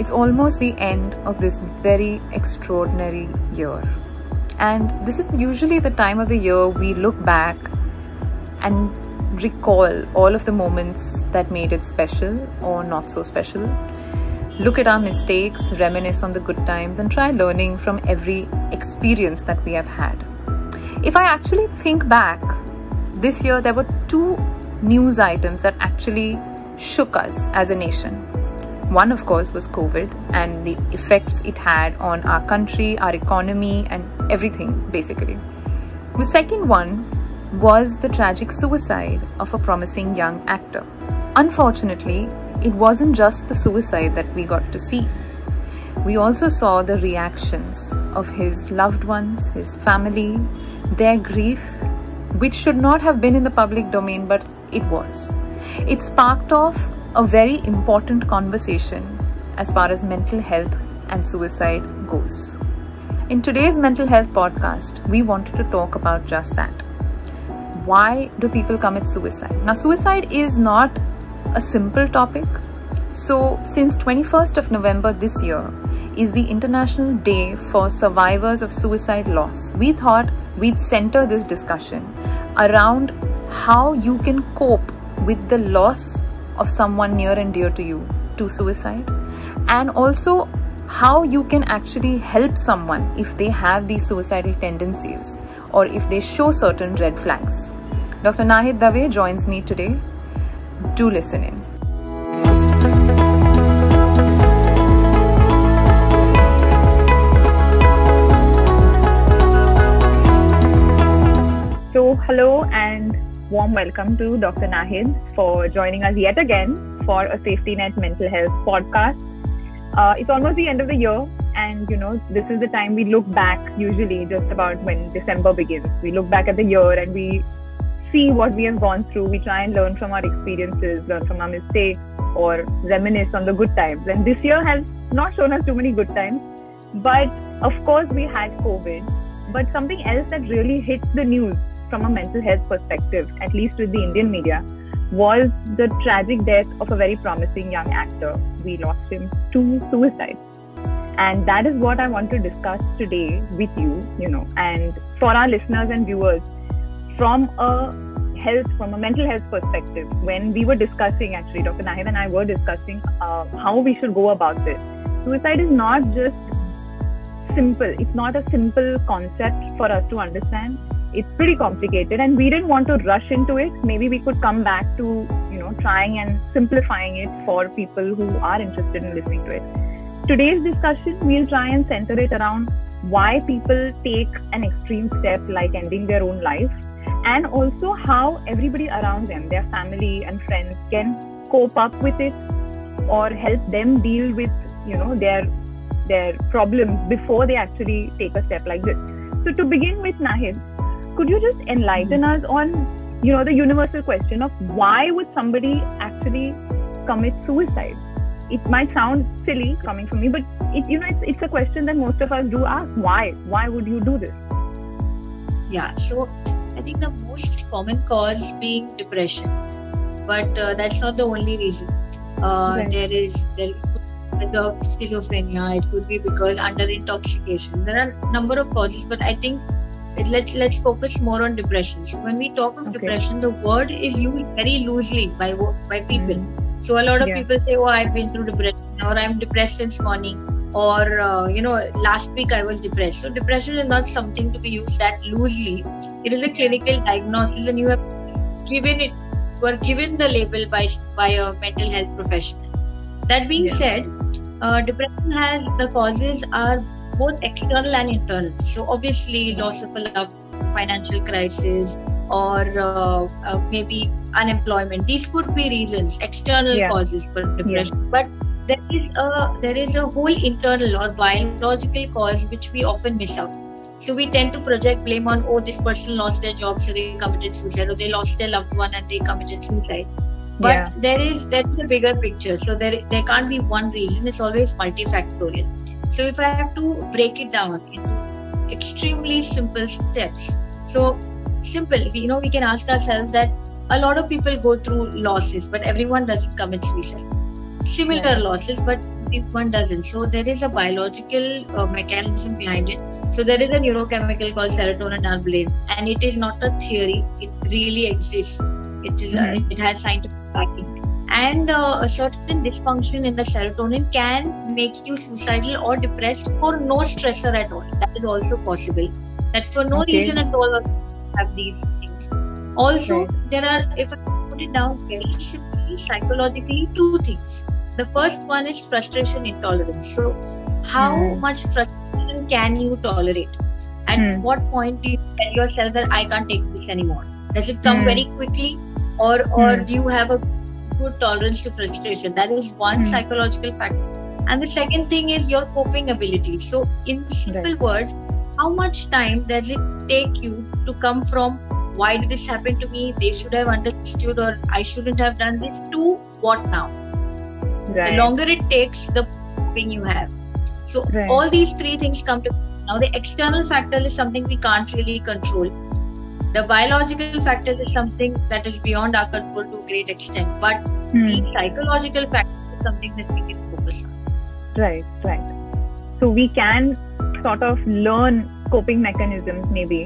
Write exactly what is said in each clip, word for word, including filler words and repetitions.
It's almost the end of this very extraordinary year. And this is usually the time of the year we look back and recall all of the moments that made it special or not so special. Look at our mistakes, reminisce on the good times, and try learning from every experience that we have had. If I actually think back, this year there were two news items that actually shook us as a nation. One, of course, was COVID and the effects it had on our country, our economy, and everything, basically. The second one was the tragic suicide of a promising young actor. Unfortunately, it wasn't just the suicide that we got to see. We also saw the reactions of his loved ones, his family, their grief, which should not have been in the public domain, but it was. It sparked off a very important conversation as far as mental health and suicide goes. In today's mental health podcast, we wanted to talk about just that. Why do people commit suicide? Now, suicide is not a simple topic. So, since twenty-first of November this year is the International Day for Survivors of Suicide Loss, we thought we'd center this discussion around how you can cope with the loss of someone near and dear to you to suicide, and also how you can actually help someone if they have these suicidal tendencies or if they show certain red flags. Doctor Nahid Dave joins me today. Do listen in. So, hello and warm welcome to Doctor Nahid for joining us yet again for a Safety Net Mental Health podcast. Uh, it's almost the end of the year, and you know, this is the time we look back, usually just about when December begins. We look back at the year and we see what we have gone through. We try and learn from our experiences, learn from our mistakes, or reminisce on the good times. And this year has not shown us too many good times, but of course we had COVID. But something else that really hit the news from a mental health perspective, at least with the Indian media, was the tragic death of a very promising young actor. We lost him to suicide. And that is what I want to discuss today with you, you know, and for our listeners and viewers, from a health, from a mental health perspective. When we were discussing, actually, Doctor Nahid and I were discussing uh, how we should go about this. Suicide is not just simple. It's not a simple concept for us to understand. It's pretty complicated, and we didn't want to rush into it. Maybe we could come back to, you know, trying and simplifying it for people who are interested in listening to it. Today's discussion, we'll try and center it around why people take an extreme step like ending their own life, and also how everybody around them, their family and friends, can cope up with it or help them deal with, you know, their their problems before they actually take a step like this. So to begin with, Nahid, could you just enlighten us on, you know, the universal question of why would somebody actually commit suicide? It might sound silly coming from me, but it, you know, it's, it's a question that most of us do ask. Why? Why would you do this? Yeah, so I think the most common cause being depression, but uh, that's not the only reason. Uh, right. There is there could be of schizophrenia. It could be because under intoxication. There are a number of causes, but I think let's let's focus more on depression. So when we talk of okay. depression, the word is used very loosely by by people. Mm-hmm. So a lot of yeah. people say, "Oh, I've been through depression," or "I'm depressed since morning," or uh, you know, last week I was depressed. So depression is not something to be used that loosely. It is a clinical diagnosis, and you have given it, you are given the label by by a mental health professional. That being yeah. said, uh, depression has the causes are both external and internal. So obviously loss of a loved, financial crisis, or uh, uh, maybe unemployment. These could be reasons, external yeah. causes for depression. Yeah. But there is a there is a whole internal or biological cause which we often miss out. So we tend to project blame on, oh, this person lost their job, so they committed suicide, or they lost their loved one and they committed suicide. But yeah. there is there is a bigger picture. So there there can't be one reason. It's always multifactorial. So if I have to break it down into extremely simple steps, so simple, you know, we can ask ourselves that a lot of people go through losses, but everyone doesn't commit suicide. Similar yeah. losses, but everyone doesn't. So there is a biological uh, mechanism behind it. So there is a neurochemical called serotonin in our brain, and it is not a theory. It really exists. It is mm-hmm. a, it has scientific backing. And uh, a certain dysfunction in the serotonin can make you suicidal or depressed for no stressor at all. That is also possible. That for no okay. reason at all have these things. Also, right. there are, if I put it down very simply, psychologically, two things. The first one is frustration intolerance. So, how mm. much frustration can you tolerate? At mm. what point do you tell yourself that I can't take this anymore? Does it come mm. very quickly, or or mm. do you have a good tolerance to frustration? That is one mm. psychological factor. And the second thing is your coping ability. So, in simple right. words, how much time does it take you to come from why did this happen to me? They should have understood, or I shouldn't have done this, to what now? Right. The longer it takes, the coping you have. So right. all these three things come to now. The external factors is something we can't really control. The biological factors is something that is beyond our control to a great extent. But hmm. the psychological factors is something that we can focus on. Right, right. So we can sort of learn coping mechanisms, maybe.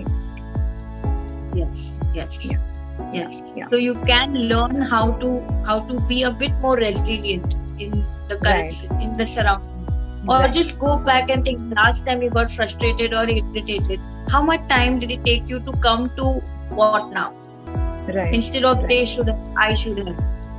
Yes, yes, yeah. yes. Yeah. So you can learn how to how to be a bit more resilient in the current, right. in the surrounding. Or right. just go back and think, last time you got frustrated or irritated, how much time did it take you to come to what now? Right. Instead of right. they should have, I should have.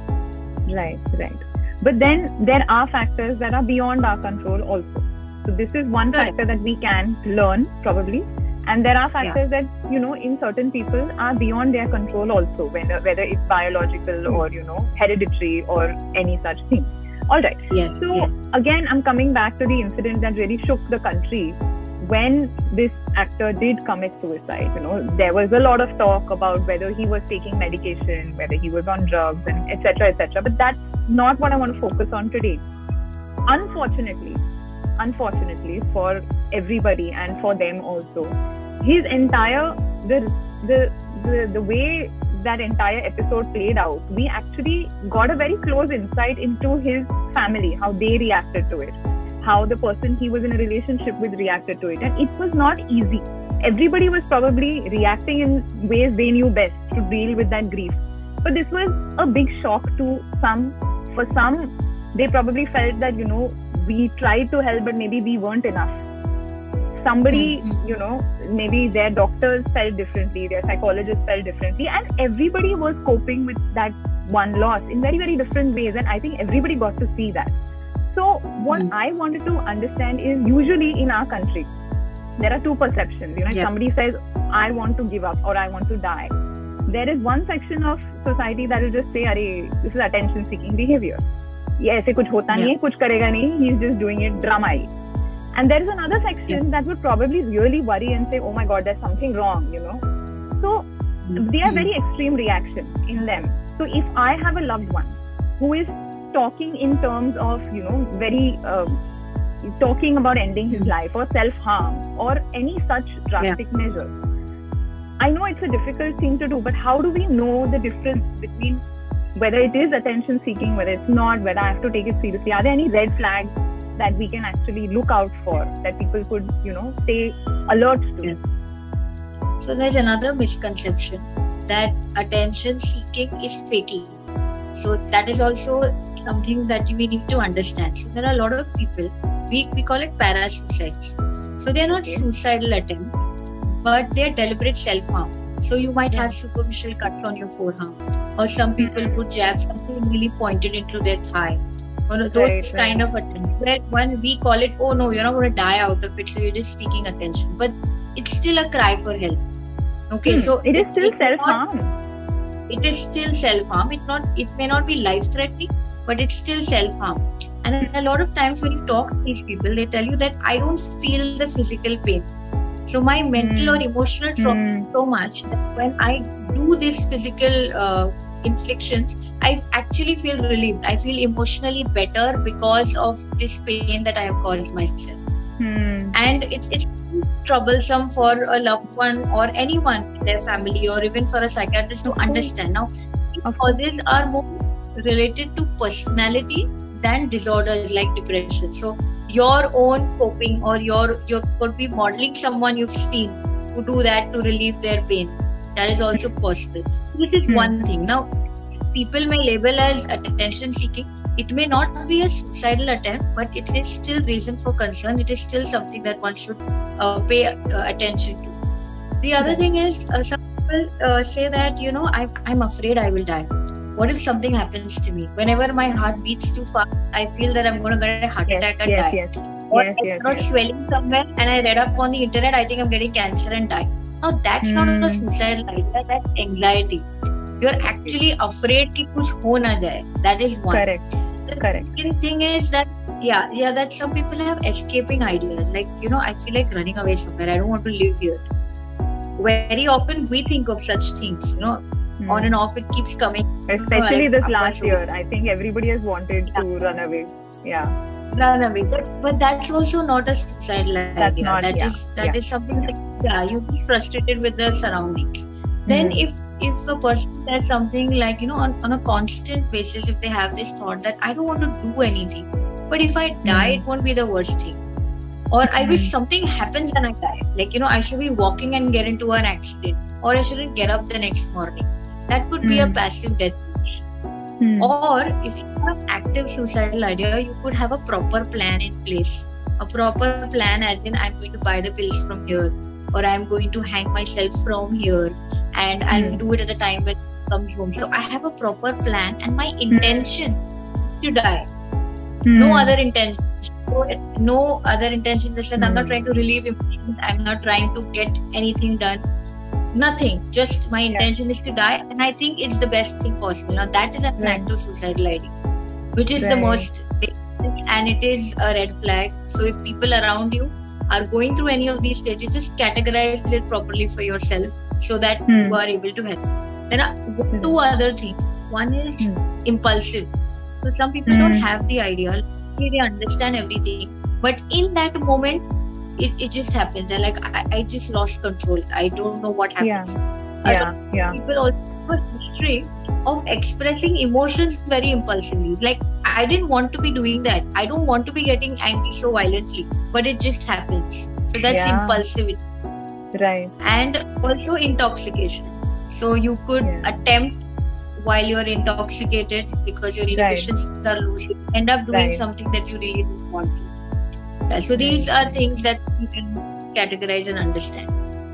Right, right. But then there are factors that are beyond our control also. So this is one right. factor that we can learn probably. And there are factors yeah. that, you know, in certain people are beyond their control also, whether, whether it's biological or, you know, hereditary or any such thing. All right. Yes, so yes. again, I'm coming back to the incident that really shook the country when this actor did commit suicide. You know, there was a lot of talk about whether he was taking medication, whether he was on drugs, and et cetera, et cetera. But that's not what I want to focus on today. Unfortunately, unfortunately for everybody and for them also, his entire the the the, the way that entire episode played out, we actually got a very close insight into his family, how they reacted to it, how the person he was in a relationship with reacted to it. And it was not easy. Everybody was probably reacting in ways they knew best to deal with that grief. But this was a big shock to some. For some, they probably felt that, you know, we tried to help, but maybe we weren't enough. Somebody, mm-hmm. you know, maybe their doctors felt differently, their psychologists felt differently, and everybody was coping with that one loss in very, very different ways. And I think everybody got to see that. So what mm-hmm. I wanted to understand is, usually in our country, there are two perceptions. You know, if yeah. somebody says, I want to give up or I want to die, there is one section of society that will just say, Arey, this is attention-seeking behavior. ये ऐसे कुछ होता नहीं है, कुछ करेगा नहीं, he is just doing it, drama he. And there is another section yeah. that would probably really worry and say, oh my God, there's something wrong, you know. So mm-hmm. they are very extreme reactions in them. So if I have a loved one who is talking in terms of, you know, very, uh, talking about ending his mm-hmm. life or self-harm or any such drastic yeah. measure, I know it's a difficult thing to do, but how do we know the difference between whether it is attention seeking, whether it's not, whether I have to take it seriously? Are there any red flags that we can actually look out for, that people could, you know, stay alert to? Yeah. So there's another misconception that attention seeking is faking. So that is also something that we need to understand. So there are a lot of people, we, we call it parasuicides. So they're not okay. suicidal attempts, but they're deliberate self-harm. So you might have superficial cuts on your forearm, or some people would jab something really pointed into their thigh. You know, those right, kind right. of attempts. Where when we call it, oh no, you're not going to die out of it, so you're just seeking attention. But it's still a cry for help. Okay, hmm. so it is still it self-harm. Not, it is still self-harm. It not. It may not be life-threatening, but it's still self-harm. And a lot of times when you talk to these people, they tell you that I don't feel the physical pain. So my mental mm. or emotional trauma mm. so much that when I do these physical uh, inflictions, I actually feel relieved. I feel emotionally better because of this pain that I have caused myself. Mm. And it's, it's troublesome for a loved one or anyone in their family, or even for a psychiatrist to understand. Now, these causes are more related to personality than disorders like depression. So your own coping, or your you could be modeling someone you've seen who do that to relieve their pain. That is also possible. This is Hmm. one thing. Now, people may label as attention seeking. It may not be a suicidal attempt, but it is still reason for concern. It is still something that one should uh, pay uh, attention to. The other thing is, uh, some people uh, say that, you know, I'm, I'm afraid I will die. What if something happens to me? Whenever my heart beats too fast, I feel that I'm going to get a heart Yes, attack and yes, die. yes, Or yes, I'm yes, not yes. swelling somewhere, and I read up on the internet, I think I'm getting cancer and die. Now, that's not Hmm. a suicidal idea, that's anxiety. You're actually afraid कि कुछ हो ना जाए. That is one. Correct. The Correct. second thing is that, yeah, yeah, that some people have escaping ideas. Like, you know, I feel like running away somewhere. I don't want to live here. Very often we think of such things, you know, Hmm. on and off it keeps coming. Especially I- this I've last got year, I think everybody has wanted to run away. Yeah. Run away. But, but that's also not a suicidal That's idea. not- That yeah, is that yeah. is something like, yeah, you be frustrated with the surroundings. Then Hmm. if if a person says something like, you know, on, on a constant basis, if they have this thought that I don't want to do anything, but if I die, it won't be the worst thing. Or I wish Hmm. something happens and I die. Like, you know, I should be walking and get into an accident, or I shouldn't get up the next morning. That could be a Hmm. passive death. Hmm. Or if you have active suicidal idea, you could have a proper plan in place. A proper plan as in, I'm going to buy the pills from here, or I'm going to hang myself from here, and I'll Hmm. do it at a time when I come home. So I have a proper plan, and my intention is to die. Hmm. No other intention. No, no other intention. This is, I'm not Hmm. trying to relieve emotions. I'm not trying to get anything done. Nothing. Just my intention is to die, and I think it's the best thing possible. Now that is an Right. act of suicidal idea, which is the Right. most basic, and it is a red flag. So if people around you are going through any of these stages, just categorize it properly for yourself so that Hmm. you are able to help. There are two other things. One is impulsive. So some people Hmm. don't have the idea, they understand everything, but in that moment, it, it just happens. They're like, I, I just lost control. I don't know what happens. Yeah. Yeah. People also have a history of expressing emotions very impulsively. Like, I didn't want to be doing that. I don't want to be getting angry so violently, but it just happens. So that's Yeah. impulsivity. Right. And also intoxication. So you could Yeah. attempt while you're intoxicated because your inhibitions are loose. You end up doing Right. something that you really don't want to. Yeah, so these are things that you can categorize and understand.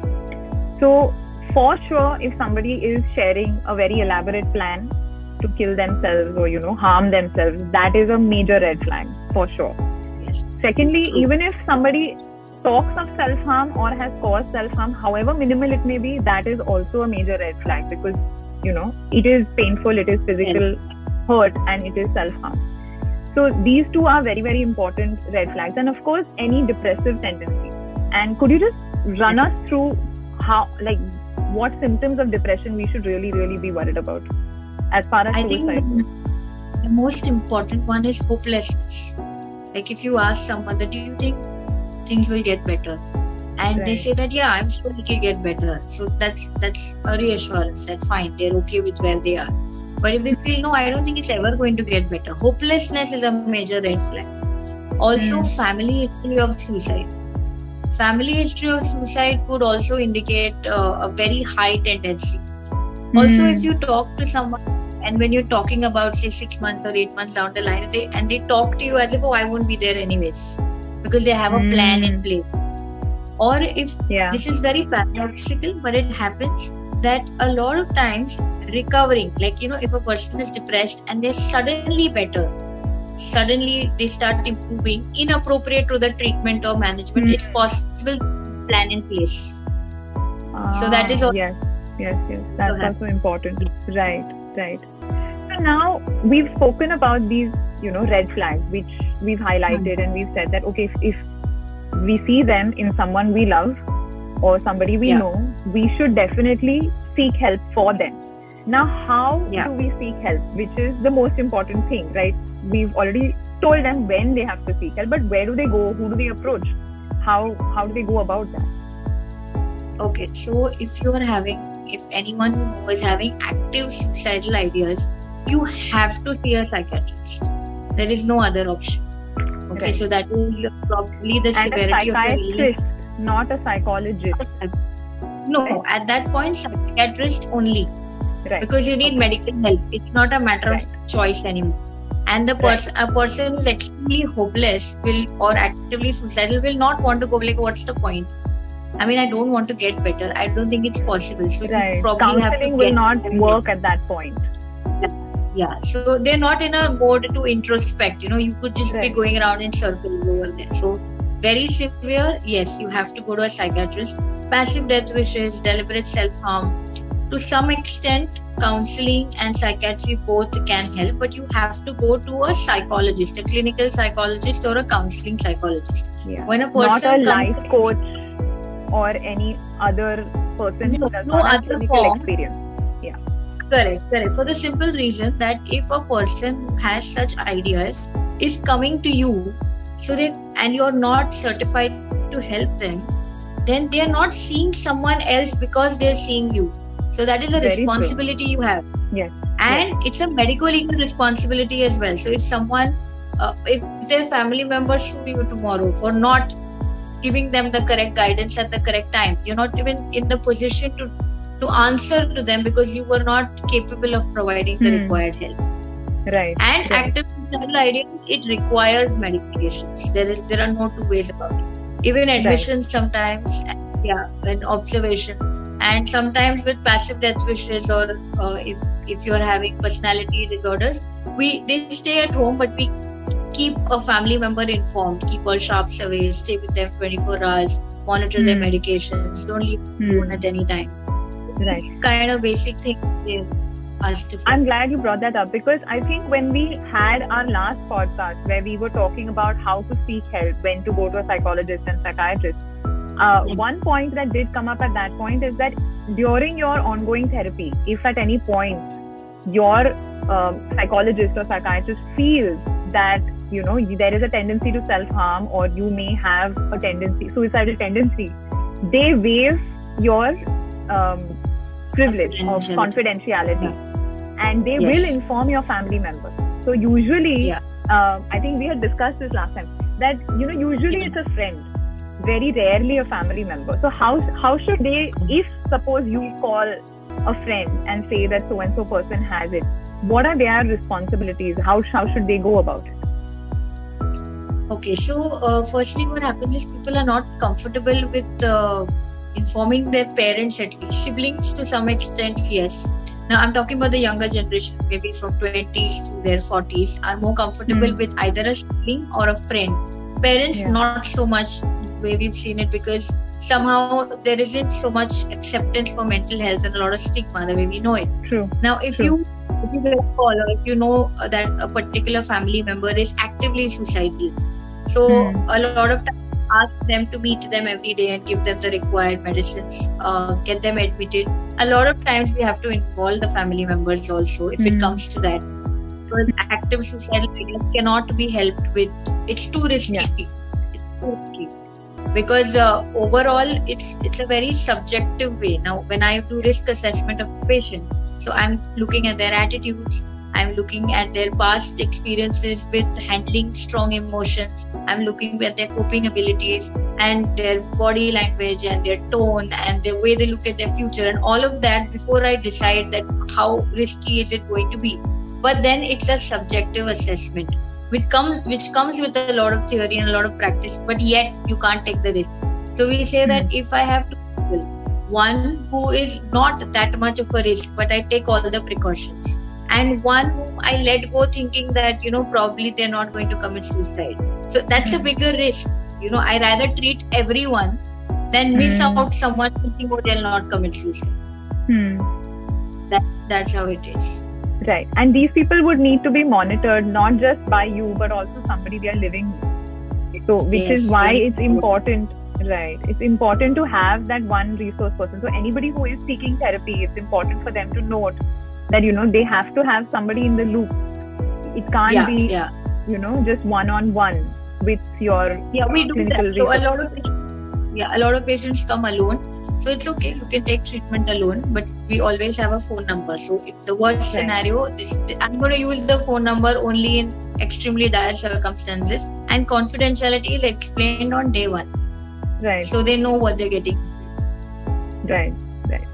So, for sure, if somebody is sharing a very elaborate plan to kill themselves or, you know, harm themselves, that is a major red flag, for sure. Yes. Secondly, True. even if somebody talks of self-harm or has caused self-harm, however minimal it may be, that is also a major red flag because, you know, it is painful, it is physical hurt, and it is self-harm. So these two are very, very important red flags. And of course, any depressive tendency. And could you just run us through how, like, what symptoms of depression we should really, really be worried about as far as I think suicide? the, the most important one is hopelessness. Like, if you ask someone that, do you think things will get better? And they Right. say that, yeah, I'm sure it will get better. So that's that's a reassurance that fine, they're okay with where they are. But if they feel, no, I don't think it's ever going to get better, hopelessness is a major red flag. Also, Mm. family history of suicide. Family history of suicide could also indicate uh, a very high tendency. Also, Mm. if you talk to someone and when you're talking about, say, six months or eight months down the line, they, and they talk to you as if, oh, I won't be there anyways, because they have a plan in Mm. place. Or if Yeah. this is very paradoxical, but it happens that a lot of times recovering, like, you know, if a person is depressed and they're suddenly better, suddenly they start improving, inappropriate to the treatment or management, Mm. it's possible to plan in place. So that is Ah, all- yes, yes, yes. That's So also important. Right, right. So now we've spoken about these, you know, red flags, which we've highlighted, and we've said that okay, if, if we see them in someone we love or somebody we Yeah. know, we should definitely seek help for them. Now, how Yeah. do we seek help? Which is the most important thing, right? We've already told them when they have to seek help, but where do they go? Who do they approach? How how do they go about that? Okay, so if you are having, if anyone you know is having active suicidal ideas, you have to see a psychiatrist. There is no other option. Okay, right. So that is probably the and severity a psychiatrist, of the not a psychologist. No, right. At that point, psychiatrist only. Right. Because you need okay. medical help. It's not a matter right. of choice anymore. And the person, right. a person who's extremely hopeless will or actively suicidal will not want to go. Like, what's the point? I mean, I don't want to get better. I don't think it's possible. So right. you probably counseling have to will not work at that point. Yeah, so they're not in a mode to introspect. You know, you could just right. be going around in circles over there. So very severe, yes, you have to go to a psychiatrist. Passive death wishes, deliberate self-harm. To some extent, counseling and psychiatry both can help, but you have to go to a psychologist, a clinical psychologist or a counseling psychologist. Yeah. When a person not a life coach or any other person no, who does no not have other clinical form. experience. Yeah. Correct, correct. For the simple reason that if a person who has such ideas is coming to you, so they and you're not certified to help them, then they are not seeing someone else because they're seeing you. So that is a Very responsibility true. you have. Yes. And yes. it's a medical legal responsibility as well. So if someone, uh, if their family members sue you tomorrow for not giving them the correct guidance at the correct time, you're not even in the position to to answer to them because you were not capable of providing the hmm. required help. Right. And right. active suicidal ideation, it requires medications. There is there are no two ways about it. Even admissions right. sometimes, yeah, and observation. And sometimes with passive death wishes or uh, if if you're having personality disorders, we they stay at home, but we keep a family member informed, keep all sharps away, stay with them twenty-four hours, monitor hmm. their medications, don't leave hmm. phone at any time. Right. Kind of basic thing they asked to I'm glad you brought that up because I think when we had our last podcast where we were talking about how to seek help, when to go to a psychologist and psychiatrist, uh, yeah. one point that did come up at that point is that during your ongoing therapy, if at any point your uh, psychologist or psychiatrist feels that you know there is a tendency to self-harm or you may have a tendency, suicidal tendency, they waive your um, privilege of confidentiality, yeah. and they yes. will inform your family members. So usually, yeah. uh, I think we had discussed this last time that you know usually yeah. it's a friend, very rarely a family member. So how how should they, if suppose you call a friend and say that so and so person has it, what are their responsibilities? How how should they go about it? Okay, so uh, firstly, what happens is people are not comfortable with uh, informing their parents, at least siblings to some extent, yes. Now I'm talking about the younger generation, maybe from twenties to their forties, are more comfortable mm. with either a sibling or a friend. Parents, yeah. not so much the way we've seen it, because somehow there isn't so much acceptance for mental health and a lot of stigma the way we know it. True. Now, if True. you if you get a call or if you know that a particular family member is actively suicidal, so mm. a lot of times ask them to meet them every day and give them the required medicines, uh, get them admitted. A lot of times we have to involve the family members also if mm. it comes to that. Because active suicidal ideas cannot be helped with, it's too risky. Yeah. It's too risky. Because uh, overall it's it's a very subjective way. Now when I do risk assessment of a patient, so I'm looking at their attitudes, I'm looking at their past experiences with handling strong emotions. I'm looking at their coping abilities and their body language and their tone and the way they look at their future and all of that before I decide that how risky is it going to be. But then it's a subjective assessment which comes which comes with a lot of theory and a lot of practice, but yet you can't take the risk. So we say mm-hmm. that if I have two people, one who is not that much of a risk, but I take all the precautions, and one whom I let go thinking that, you know, probably they're not going to commit suicide. So that's mm. a bigger risk. You know, I rather treat everyone than miss mm. out someone thinking, oh, they'll not commit suicide. Hmm. That, that's how it is. Right. And these people would need to be monitored, not just by you, but also somebody they are living with. So, which yes, is why it's important. Right. It's important to have that one resource person. So anybody who is seeking therapy, it's important for them to note that, you know, they have to have somebody in the loop. It can't yeah, be, yeah. you know, just one-on-one with your yeah, we do clinical that. So a lot of patients, yeah, a lot of patients come alone. So it's okay, you can take treatment alone, but we always have a phone number. So if the worst right. scenario, this, I'm going to use the phone number only in extremely dire circumstances, and confidentiality is explained on day one. Right. So they know what they're getting. Right, right.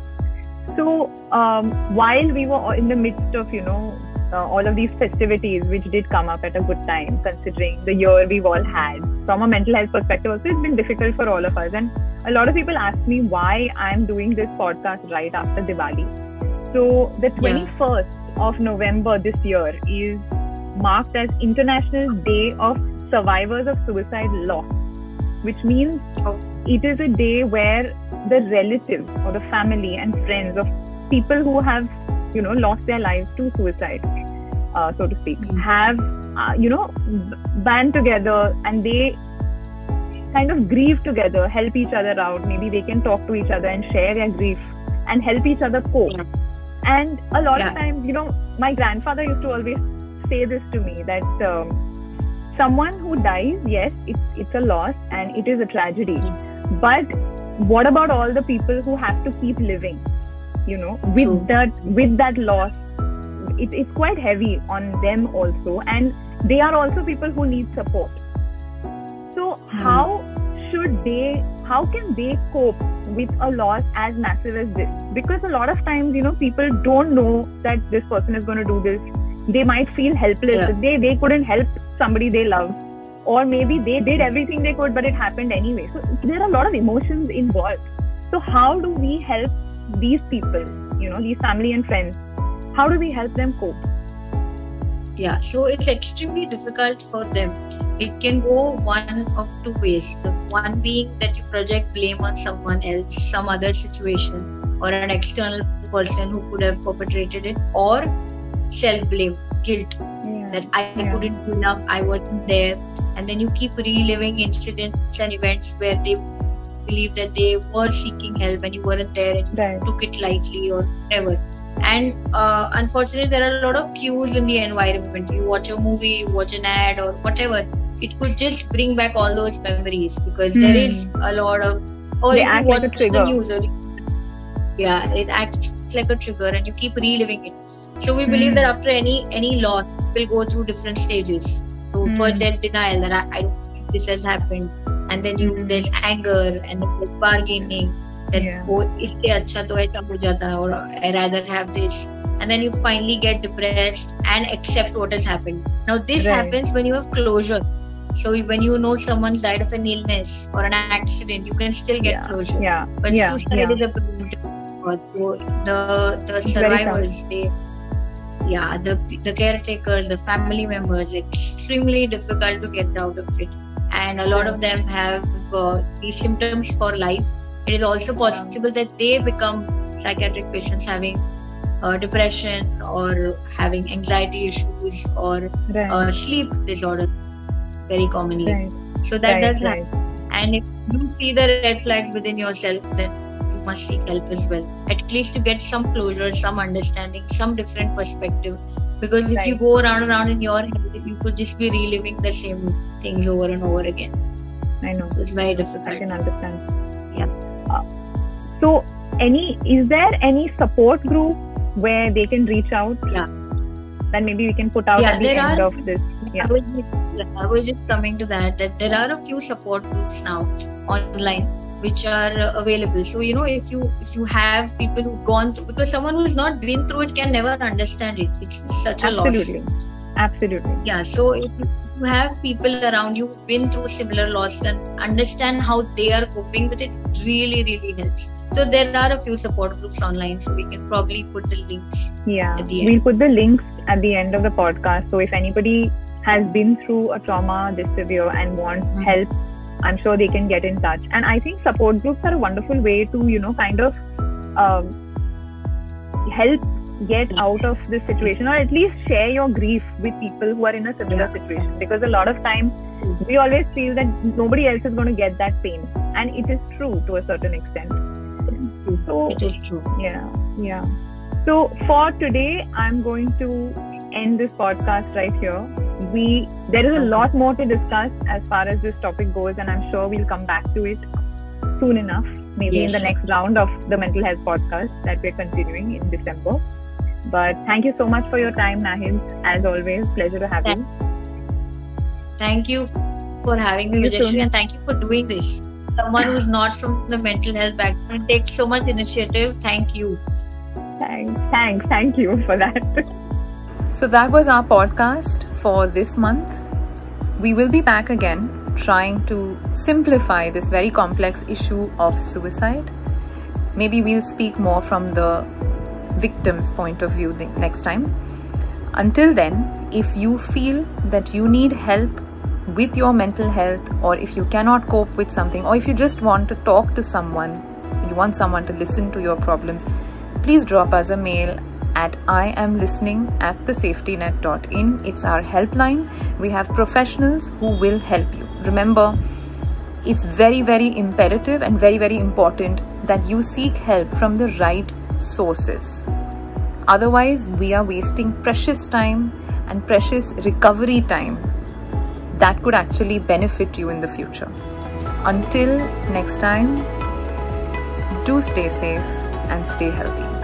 So um, while we were in the midst of, you know, uh, all of these festivities, which did come up at a good time, considering the year we've all had, from a mental health perspective also, it's been difficult for all of us. And a lot of people ask me why I'm doing this podcast right after Diwali. So the twenty-first yeah. of November this year is marked as International Day of Survivors of Suicide Loss, which means oh. it is a day where the relatives or the family and friends of people who have, you know, lost their lives to suicide, uh, so to speak, mm-hmm. have, uh, you know, band together and they kind of grieve together, help each other out. Maybe they can talk to each other and share their grief and help each other cope. Yeah. And a lot yeah. of times, you know, my grandfather used to always say this to me, that um, someone who dies, yes, it's, it's a loss and it is a tragedy. Mm-hmm. But what about all the people who have to keep living, you know, with True. that with that loss? It, it's quite heavy on them also, and they are also people who need support. So hmm. how should they, how can they cope with a loss as massive as this? Because a lot of times, you know, people don't know that this person is going to do this. They might feel helpless. Yeah. They, they couldn't help somebody they love. Or maybe they did everything they could, but it happened anyway. So there are a lot of emotions involved. So how do we help these people, you know, these family and friends? How do we help them cope? Yeah, so it's extremely difficult for them. It can go one of two ways. The one being that you project blame on someone else, some other situation, or an external person who could have perpetrated it, or self-blame, guilt. Yeah. That I yeah. couldn't do enough, I wasn't there. And then you keep reliving incidents and events where they believe that they were seeking help and you weren't there and you right. took it lightly or whatever. And uh, unfortunately, there are a lot of cues in the environment. You watch a movie, you watch an ad or whatever. It could just bring back all those memories because hmm. there is a lot of... Or they if act you watch like a trigger. The news or, yeah, it acts like a trigger and you keep reliving it. So we believe mm. that after any any loss, we'll go through different stages. So mm. first there's denial that I, I don't think this has happened, and then you mm. there's anger and then there's bargaining that yeah. oh, iske acha to aisa ho jata, or I rather have this, and then you finally get depressed and accept what has happened. Now this right. happens when you have closure. So when you know someone's died of an illness or an accident, you can still get yeah. closure. Yeah. But yeah. suicide yeah. is a primitive. So the the survivors, they yeah the the caretakers, the family members, extremely difficult to get out of it, and a lot of them have uh, these symptoms for life. It is also possible that they become psychiatric patients having uh, depression or having anxiety issues or right. uh, sleep disorder very commonly. Right. So that right, does right. happen. And if you see the red flags within yourself, then must seek help as well, at least to get some closure, some understanding, some different perspective, because if right. you go around and around in your head, you could just be reliving the same things over and over again. I know. So it's very difficult. I can understand. Yeah. Uh, so any is there any support group where they can reach out? Yeah. Then maybe we can put out yeah, at the end are, of this. Yeah. I was, just, I was just coming to that, that there are a few support groups now online which are uh, available. So, you know, if you if you have people who've gone through, because someone who's not been through it can never understand it. It's such a loss. Absolutely. Absolutely. Yeah. So if you have people around you who've been through similar loss and understand how they are coping with it, really, really helps. So there are a few support groups online. So we can probably put the links yeah. at the end. We'll put the links at the end of the podcast. So if anybody has been through a trauma this severe and wants mm-hmm. help, I'm sure they can get in touch. And I think support groups are a wonderful way to, you know, kind of um, help get out of this situation, or at least share your grief with people who are in a similar situation. Because a lot of times we always feel that nobody else is going to get that pain. And it is true to a certain extent. So, it is true. Yeah, yeah. So for today, I'm going to end this podcast right here. We there is a lot more to discuss as far as this topic goes, and I'm sure we'll come back to it. soon enough, maybe Yes. in the next round of the mental health podcast that we're continuing in December. But thank you so much for your time, Nahid. As always, pleasure to have you. Thank you for having me, See you soon. Vijayashree, and thank you for doing this. Someone who's not from the mental health background takes so much initiative. Thank you. Thanks, thanks, thank you for that. So that was our podcast for this month. We will be back again trying to simplify this very complex issue of suicide. Maybe we'll speak more from the victim's point of view the next time. Until then, if you feel that you need help with your mental health, or if you cannot cope with something, or if you just want to talk to someone, you want someone to listen to your problems, please drop us a mail at I am listening at the safety net dot in. It's our helpline. We have professionals who will help you. Remember, it's very, very imperative and very, very important that you seek help from the right sources. Otherwise, we are wasting precious time and precious recovery time that could actually benefit you in the future. Until next time, do stay safe and stay healthy.